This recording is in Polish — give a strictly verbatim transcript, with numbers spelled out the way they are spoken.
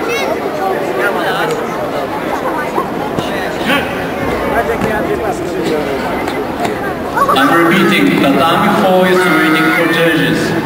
I'm repeating, tatami four is waiting for judges.